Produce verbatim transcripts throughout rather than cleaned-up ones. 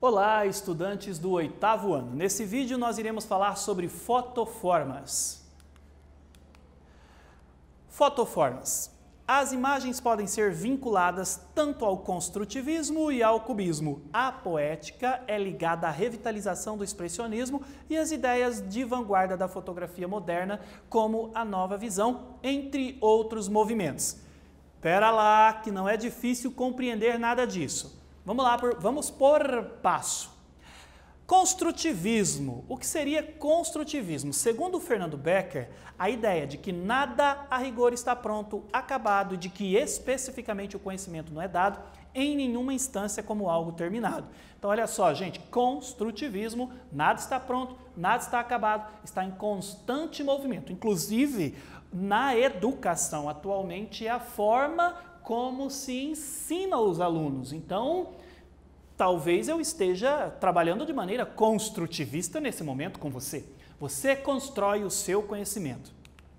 Olá, estudantes do oitavo ano. Nesse vídeo nós iremos falar sobre fotoformas. Fotoformas. As imagens podem ser vinculadas tanto ao construtivismo e ao cubismo. A poética é ligada à revitalização do expressionismo e às ideias de vanguarda da fotografia moderna, como a nova visão, entre outros movimentos. Pera lá, que não é difícil compreender nada disso. Vamos lá, por, vamos por passo. Construtivismo. O que seria construtivismo? Segundo Fernando Becker, a ideia de que nada a rigor está pronto, acabado e de que especificamente o conhecimento não é dado em nenhuma instância como algo terminado. Então, olha só, gente, construtivismo, nada está pronto, nada está acabado, está em constante movimento. Inclusive, na educação atualmente é a forma como se ensina os alunos. Então, talvez eu esteja trabalhando de maneira construtivista nesse momento com você. Você constrói o seu conhecimento.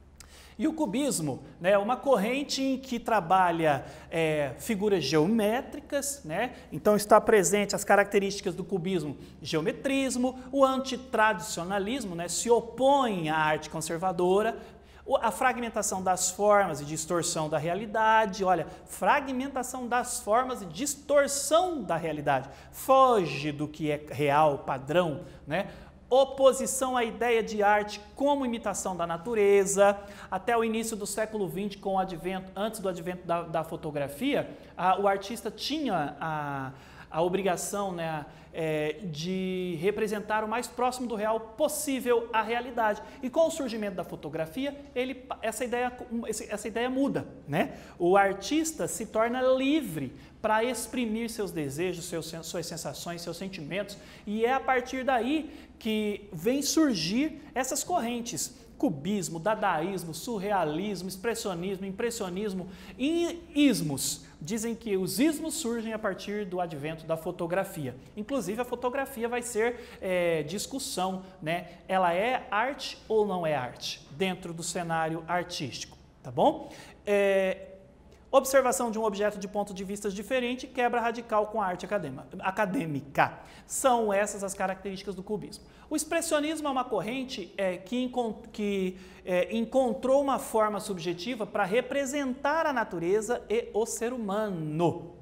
E o cubismo, né, é uma corrente em que trabalha é, figuras geométricas, né? Então está presente as características do cubismo, geometrismo, o antitradicionalismo, né, se opõe à arte conservadora, a fragmentação das formas e distorção da realidade. Olha, fragmentação das formas e distorção da realidade. Foge do que é real, padrão, né? Oposição à ideia de arte como imitação da natureza. Até o início do século vinte, com o advento, antes do advento da, da fotografia, a, o artista tinha a, a obrigação, né, é, de representar o mais próximo do real possível a realidade. E com o surgimento da fotografia, ele, essa, ideia, essa ideia muda, né? O artista se torna livre para exprimir seus desejos, seus, suas sensações, seus sentimentos, e é a partir daí que vem surgir essas correntes: cubismo, dadaísmo, surrealismo, expressionismo, impressionismo e ismos. Dizem que os ismos surgem a partir do advento da fotografia. Inclusive, a fotografia vai ser é, discussão, né? Ela é arte ou não é arte dentro do cenário artístico, tá bom? É, Observação de um objeto de ponto de vista diferente, quebra radical com a arte acadêmica. São essas as características do cubismo. O expressionismo é uma corrente é, que, que é, encontrou uma forma subjetiva para representar a natureza e o ser humano.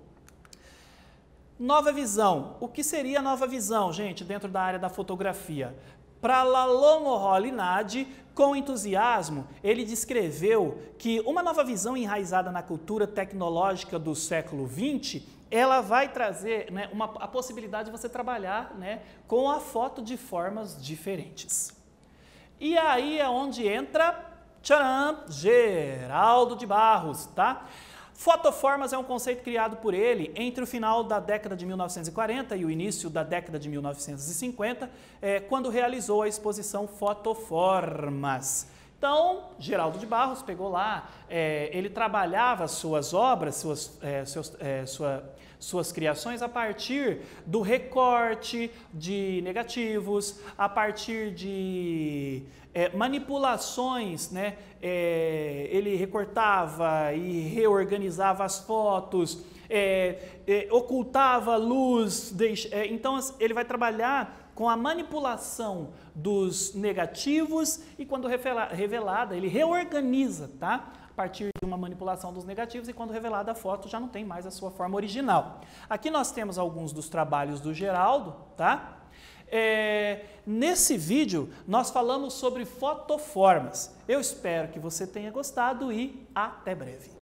Nova visão. O que seria a nova visão, gente, dentro da área da fotografia? Para Lalonde Rolinade, com entusiasmo, ele descreveu que uma nova visão enraizada na cultura tecnológica do século vinte, ela vai trazer, né, uma, a possibilidade de você trabalhar, né, com a foto de formas diferentes. E aí é onde entra, tcharam, Geraldo de Barros, tá? Fotoformas é um conceito criado por ele entre o final da década de mil novecentos e quarenta e o início da década de mil novecentos e cinquenta, é, quando realizou a exposição Fotoformas. Então, Geraldo de Barros pegou lá, é, ele trabalhava suas obras, suas, é, seus, é, sua, suas criações a partir do recorte de negativos, a partir de é, manipulações, né? É, ele recortava e reorganizava as fotos, é, é, ocultava luz, deixa, é, então ele vai trabalhar com a manipulação dos negativos e quando revelada, ele reorganiza, tá? A partir de uma manipulação dos negativos e quando revelada a foto já não tem mais a sua forma original. Aqui nós temos alguns dos trabalhos do Geraldo, tá? É, nesse vídeo nós falamos sobre fotoformas. Eu espero que você tenha gostado e até breve.